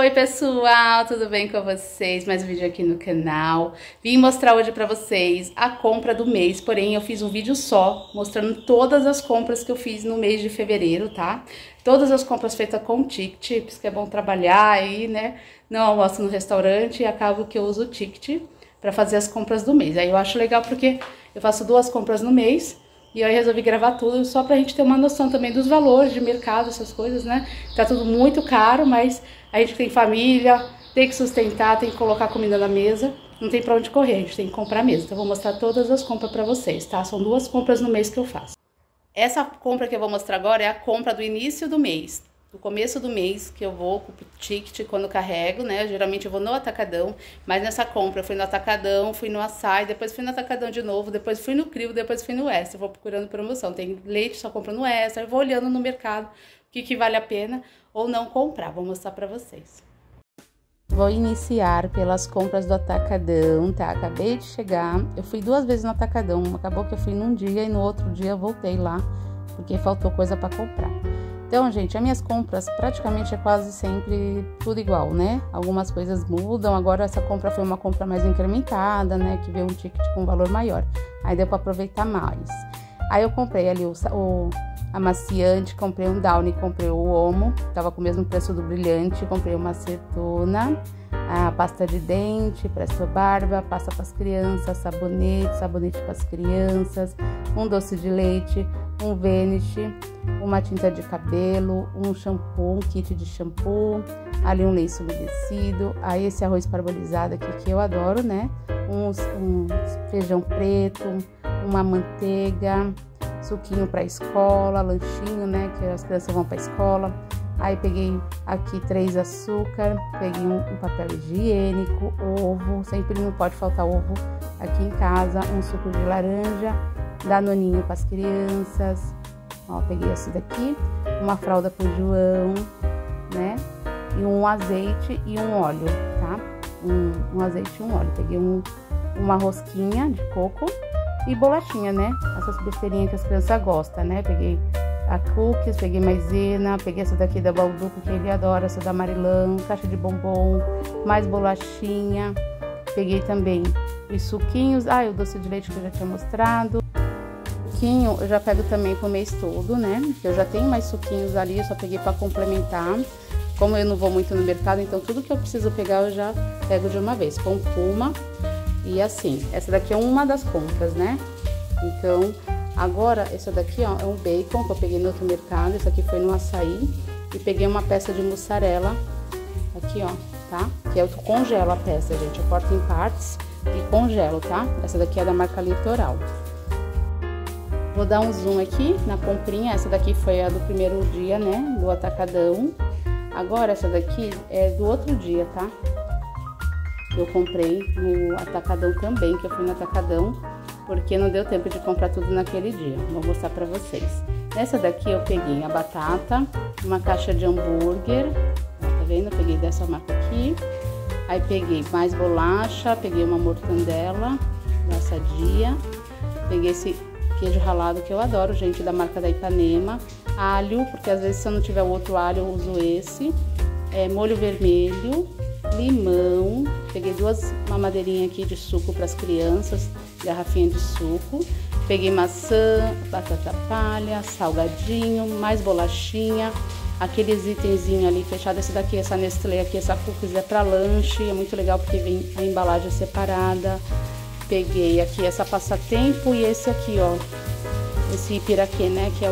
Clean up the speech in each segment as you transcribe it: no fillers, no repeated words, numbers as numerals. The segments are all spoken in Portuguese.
Oi pessoal, tudo bem com vocês? Mais um vídeo aqui no canal. Vim mostrar hoje pra vocês a compra do mês, porém eu fiz um vídeo só, mostrando todas as compras que eu fiz no mês de fevereiro, tá? Todas as compras feitas com ticket, porque é bom trabalhar aí, né? Não almoço no restaurante e acabo que eu uso o ticket pra fazer as compras do mês. Aí eu acho legal porque eu faço 2 compras no mês. E aí resolvi gravar tudo só pra gente ter uma noção também dos valores de mercado, essas coisas, né? Tá tudo muito caro, mas a gente tem família, tem que sustentar, tem que colocar comida na mesa. Não tem pra onde correr, a gente tem que comprar mesmo. Então eu vou mostrar todas as compras pra vocês, tá? São 2 compras no mês que eu faço. Essa compra que eu vou mostrar agora é a compra do início do mês. No começo do mês que eu vou com o ticket quando carrego, né? Geralmente eu vou no Atacadão, mas nessa compra eu fui no Atacadão, fui no Açaí, depois fui no Atacadão de novo, depois fui no Crio, depois fui no Extra. Eu vou procurando promoção. Tem leite, só compro no Extra, eu vou olhando no mercado o que vale a pena ou não comprar. Vou mostrar pra vocês. Vou iniciar pelas compras do Atacadão, tá? Acabei de chegar, eu fui 2 vezes no Atacadão, acabou que eu fui num dia e no outro dia eu voltei lá, porque faltou coisa pra comprar. Então, gente, as minhas compras praticamente é quase sempre tudo igual, né? Algumas coisas mudam, agora essa compra foi uma compra mais incrementada, né? Que veio um ticket com valor maior, aí deu pra aproveitar mais. Aí eu comprei ali o amaciante, comprei um Downy, comprei o Omo, tava com o mesmo preço do brilhante, comprei uma acetona, a pasta de dente, Presto Barba, pasta para as crianças, sabonete para as crianças, um doce de leite, um Vanish, uma tinta de cabelo, um shampoo, um kit de shampoo, ali um lenço umedecido, aí esse arroz parbolizado aqui que eu adoro, né? Um feijão preto, uma manteiga, suquinho para escola, lanchinho, né? Que as crianças vão para escola. Aí peguei aqui 3 açúcar, peguei um papel higiênico, ovo, sempre não pode faltar ovo aqui em casa, um suco de laranja, danoninho para as crianças, ó, peguei esse daqui, uma fralda pro João, né, e um azeite e um óleo, tá, um azeite e um óleo, peguei uma rosquinha de coco e bolachinha, né, essas besteirinhas que as crianças gostam, né, peguei a cookies, peguei maisena, peguei essa daqui da Balduco, que ele adora, essa da Marilã, caixa de bombom, mais bolachinha, peguei também os suquinhos, o doce de leite que eu já tinha mostrado, suquinho eu já pego também pro mês todo, né, eu já tenho mais suquinhos ali, eu só peguei para complementar, como eu não vou muito no mercado, então tudo que eu preciso pegar eu já pego de uma vez, com Puma, e assim, essa daqui é uma das compras, né, então... Agora, essa daqui, ó, é um bacon que eu peguei no outro mercado, esse aqui foi no Açaí, e peguei uma peça de mussarela, aqui, ó, tá? Que eu congelo a peça, gente, eu corto em partes e congelo, tá? Essa daqui é da marca Litoral. Vou dar um zoom aqui na comprinha, essa daqui foi a do primeiro dia, né, do Atacadão. Agora, essa daqui é do outro dia, tá? Eu comprei no Atacadão também, que eu fui no Atacadão, porque não deu tempo de comprar tudo naquele dia. Vou mostrar pra vocês. Nessa daqui eu peguei a batata, uma caixa de hambúrguer, ó, tá vendo? Eu peguei dessa marca aqui. Aí peguei mais bolacha, peguei uma mortandela da Sadia, peguei esse queijo ralado que eu adoro, gente, da marca da Ipanema, alho, porque às vezes se eu não tiver o outro alho eu uso esse, molho vermelho, limão, peguei 2 mamadeirinhas aqui de suco para as crianças, garrafinha de suco, peguei maçã, batata palha, salgadinho, mais bolachinha, aqueles itenzinhos ali fechados, esse daqui, essa Nestlé aqui, essa cookies é para lanche, é muito legal porque vem a embalagem separada, peguei aqui essa passatempo e esse aqui, ó, esse piraquê, né, que é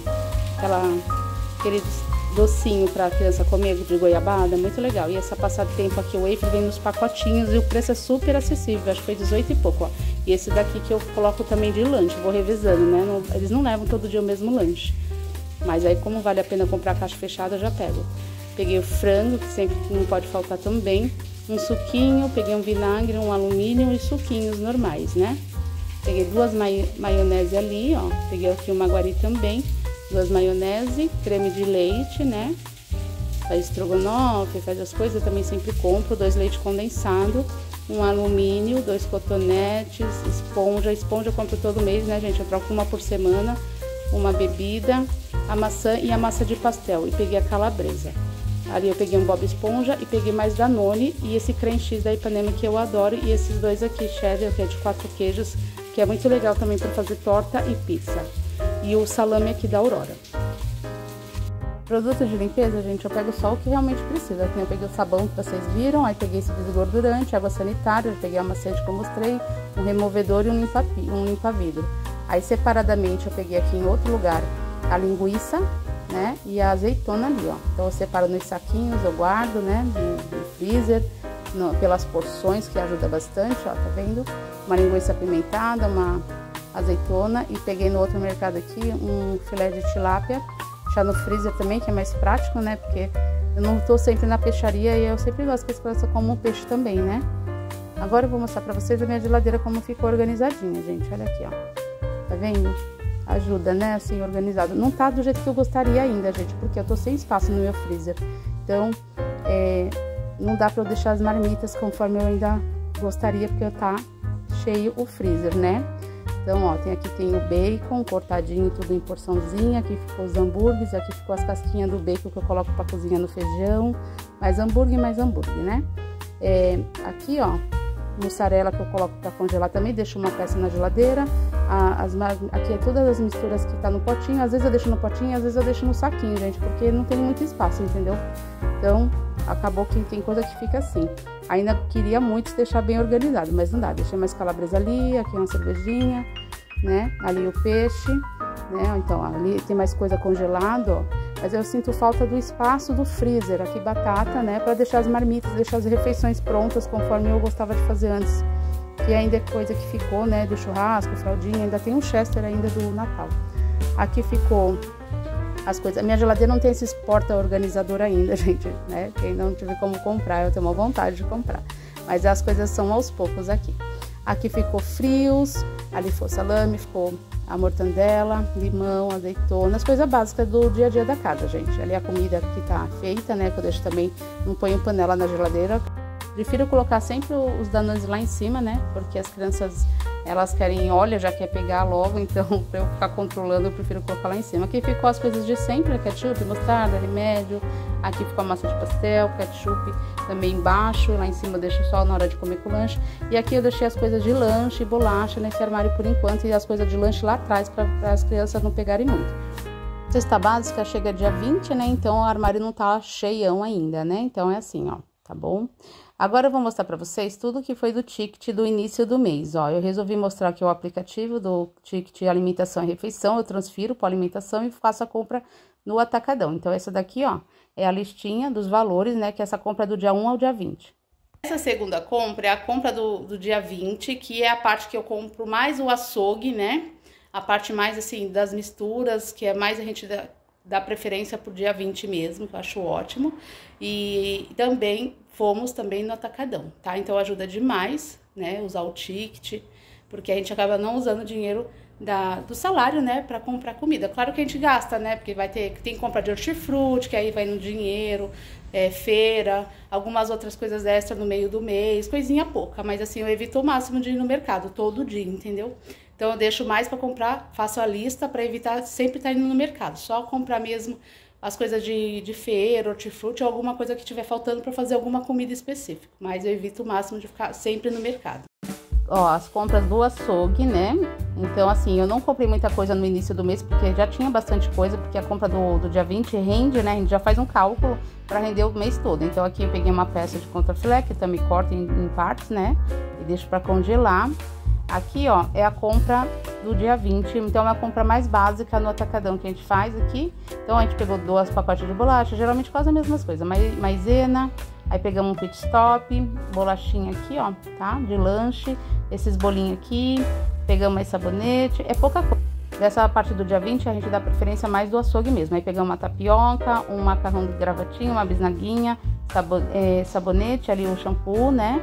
aquele docinho para a criança comer de goiabada, muito legal. E essa passatempo aqui, o wafer vem nos pacotinhos e o preço é super acessível, acho que foi 18 e pouco, ó. E esse daqui que eu coloco também de lanche, vou revezando, né? Eles não levam todo dia o mesmo lanche. Mas aí, como vale a pena comprar a caixa fechada, eu já pego. Peguei o frango, que sempre não pode faltar também, um suquinho, peguei um vinagre, um alumínio e suquinhos normais, né? Peguei 2 maionese ali, ó. Peguei aqui uma Maguari também. 2 maionese, creme de leite, né? Faz estrogonofe, faz as coisas, eu também sempre compro. 2 leite condensado, um alumínio, 2 cotonetes, esponja eu compro todo mês, né, gente? Eu troco uma por semana, uma bebida, a maçã e a massa de pastel. E peguei a calabresa. Ali eu peguei um Bob Esponja e peguei mais Danone e esse creme cheese da Ipanema que eu adoro. E esses dois aqui, cheddar, que é de 4 queijos, que é muito legal também para fazer torta e pizza. E o salame aqui da Aurora. Produtos de limpeza, gente, eu pego só o que realmente precisa. Aqui eu peguei o sabão que vocês viram, aí peguei esse desgordurante, água sanitária, eu peguei a amaciante que eu mostrei, um removedor e um limpa-vidro. Aí separadamente eu peguei aqui em outro lugar a linguiça, né, e a azeitona ali, ó. Então eu separo nos saquinhos, eu guardo, né, no freezer, pelas porções, que ajuda bastante, ó, tá vendo? Uma linguiça apimentada, uma azeitona, e peguei no outro mercado aqui um filé de tilápia, deixar no freezer também, que é mais prático, né, porque eu não tô sempre na peixaria e eu sempre gosto que as crianças comam peixe também, né. Agora eu vou mostrar pra vocês a minha geladeira como ficou organizadinha, gente, olha aqui, ó. Tá vendo? Ajuda, né? Assim, organizado. Não tá do jeito que eu gostaria ainda, gente, porque eu tô sem espaço no meu freezer. Então, não dá pra eu deixar as marmitas conforme eu ainda gostaria, porque tá cheio o freezer, né? Então, ó, tem o bacon cortadinho, tudo em porçãozinha. Aqui ficou os hambúrgueres, aqui ficou as casquinhas do bacon que eu coloco pra cozinhar no feijão. Mais hambúrguer, né? Aqui, ó, mussarela que eu coloco para congelar também, deixo uma peça na geladeira. Aqui é todas as misturas que tá no potinho, às vezes eu deixo no potinho, às vezes eu deixo no saquinho, gente, porque não tem muito espaço, entendeu? Então, acabou que tem coisa que fica assim. Ainda queria muito deixar bem organizado, mas não dá. Deixei mais calabresa ali, aqui uma cervejinha, né? Ali o peixe, né? Então, ali tem mais coisa congelada, ó. Mas eu sinto falta do espaço do freezer, aqui batata, né, para deixar as marmitas, deixar as refeições prontas conforme eu gostava de fazer antes. Que ainda é coisa que ficou, né, do churrasco, fraldinha, ainda tem um Chester ainda do Natal. Aqui ficou as coisas. A minha geladeira não tem esses porta-organizador ainda, gente, né? Quem não tiver como comprar, eu tenho uma vontade de comprar. Mas as coisas são aos poucos aqui. Aqui ficou frios, ali ficou salame, ficou a mortandela, limão, azeitona, as coisas básicas do dia a dia da casa, gente. Ali a comida que tá feita, né, que eu deixo também, não ponho panela na geladeira. Prefiro colocar sempre os Danones lá em cima, né, porque as crianças, elas querem óleo, já quer pegar logo, então pra eu ficar controlando, eu prefiro colocar lá em cima. Aqui ficou as coisas de sempre, ketchup, mostarda, remédio. Aqui ficou a massa de pastel, ketchup também embaixo, lá em cima eu deixo só na hora de comer com o lanche. E aqui eu deixei as coisas de lanche e bolacha nesse armário por enquanto, e as coisas de lanche lá atrás, para as crianças não pegarem muito. Cesta básica chega dia 20, né, então o armário não tá cheião ainda, né, então é assim, ó, tá bom? Agora eu vou mostrar pra vocês tudo que foi do ticket do início do mês, ó. Eu resolvi mostrar aqui o aplicativo do ticket alimentação e refeição, eu transfiro para alimentação e faço a compra no atacadão. Então, essa daqui, ó, é a listinha dos valores, né, que essa compra é do dia 1 ao dia 20. Essa segunda compra é a compra do dia 20, que é a parte que eu compro mais o açougue, né, a parte mais, assim, das misturas, que é mais a gente dá preferência pro dia 20 mesmo, que eu acho ótimo. E também fomos também no atacadão, tá? Então ajuda demais, né, usar o ticket, porque a gente acaba não usando o dinheiro do salário, né, para comprar comida. Claro que a gente gasta, né, porque tem compra de hortifruti, que aí vai no dinheiro, feira, algumas outras coisas extras no meio do mês, coisinha pouca, mas assim, eu evito o máximo de ir no mercado todo dia, entendeu? Então eu deixo mais para comprar, faço a lista para evitar sempre estar indo no mercado, só comprar mesmo as coisas de feira, hortifruti, ou alguma coisa que estiver faltando para fazer alguma comida específica, mas eu evito o máximo de ficar sempre no mercado. Ó, as compras do açougue, né? Então, assim, eu não comprei muita coisa no início do mês, porque já tinha bastante coisa, porque a compra do dia 20 rende, né? A gente já faz um cálculo para render o mês todo. Então, aqui eu peguei uma peça de contrafilé, que também corta em partes, né? E deixo para congelar. Aqui, ó, é a compra do dia 20, então é uma compra mais básica no atacadão que a gente faz aqui. Então, a gente pegou 2 pacotes de bolacha, geralmente quase as mesmas coisas, maisena. Aí pegamos um pit stop, bolachinha aqui, ó, tá? De lanche, esses bolinhos aqui, pegamos mais sabonete, é pouca coisa. Dessa parte do dia 20 a gente dá preferência mais do açougue mesmo. Aí pegamos uma tapioca, um macarrão de gravatinho, uma bisnaguinha, sabonete, ali o shampoo, né?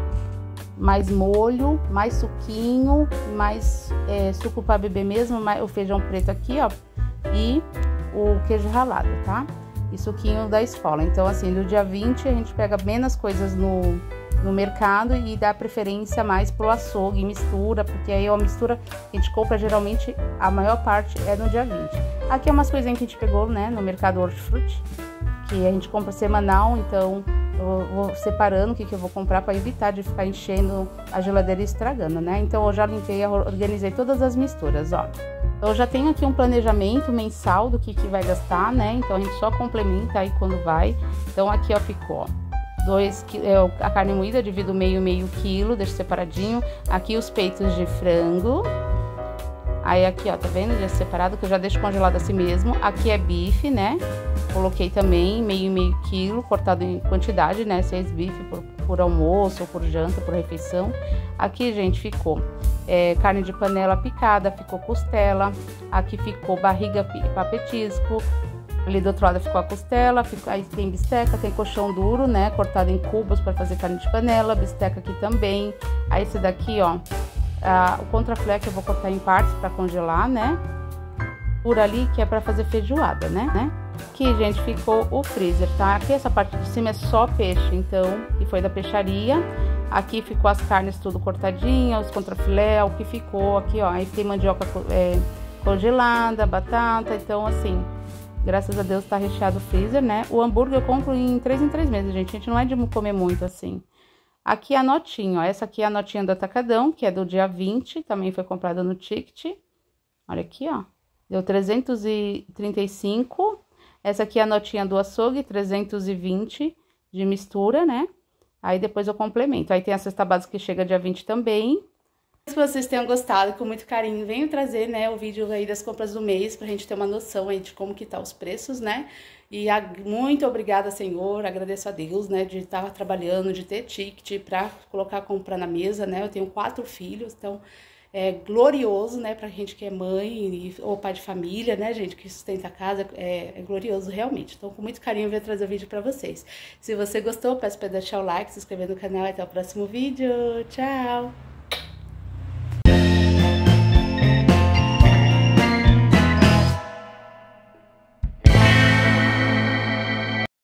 Mais molho, mais suquinho, mais suco para beber mesmo, mais, o feijão preto aqui, ó, e o queijo ralado, tá? E suquinho da escola. Então, assim, no dia 20 a gente pega menos coisas no mercado e dá preferência mais pro açougue, mistura, porque aí a mistura que a gente compra, geralmente, a maior parte é no dia 20. Aqui é umas coisinhas que a gente pegou, né, no mercado hortifruti, que a gente compra semanal, então eu vou separando o que eu vou comprar para evitar de ficar enchendo a geladeira e estragando, né? Então eu já limpei, organizei todas as misturas, ó. Então eu já tenho aqui um planejamento mensal do que vai gastar, né? Então a gente só complementa aí quando vai. Então aqui, ó, ficou, ó, a carne moída, divido meio quilo, deixo separadinho. Aqui os peitos de frango. Aí aqui, ó, tá vendo? Já separado, que eu já deixo congelado assim mesmo. Aqui é bife, né? Coloquei também meio quilo, cortado em quantidade, né? 6 bifes por almoço, ou por janta, por refeição. Aqui, gente, ficou carne de panela picada, ficou costela. Aqui ficou barriga para petisco. Ali do outro lado ficou a costela. Aí tem bisteca, tem colchão duro, né? Cortado em cubos para fazer carne de panela. Bisteca aqui também. Aí esse daqui, ó, o contrafilé que eu vou cortar em partes para congelar, né? Por ali, que é para fazer feijoada, né? Aqui, gente, ficou o freezer, tá? Aqui essa parte de cima é só peixe, então, que foi da peixaria. Aqui ficou as carnes tudo cortadinhas, os contrafilé, o que ficou aqui, ó. Aí tem mandioca congelada, batata, então, assim, graças a Deus tá recheado o freezer, né? O hambúrguer eu compro em 3 meses, gente. A gente não é de comer muito, assim. Aqui a notinha, ó. Essa aqui é a notinha do Atacadão, que é do dia 20, também foi comprada no ticket. Olha aqui, ó. Deu 335. Essa aqui é a notinha do açougue, 320 de mistura, né? Aí depois eu complemento. Aí tem a cesta básica que chega dia 20 também. Espero que vocês tenham gostado, com muito carinho. Venho trazer, né, o vídeo aí das compras do mês, pra gente ter uma noção aí de como que tá os preços, né? E muito obrigada, Senhor, agradeço a Deus, né, de estar trabalhando, de ter ticket pra colocar a compra na mesa, né? Eu tenho 4 filhos, então é glorioso, né, pra gente que é mãe ou pai de família, né, gente, que sustenta a casa, é glorioso realmente. Então, com muito carinho, eu vou trazer o vídeo pra vocês. Se você gostou, peço pra deixar o like, se inscrever no canal e até o próximo vídeo. Tchau!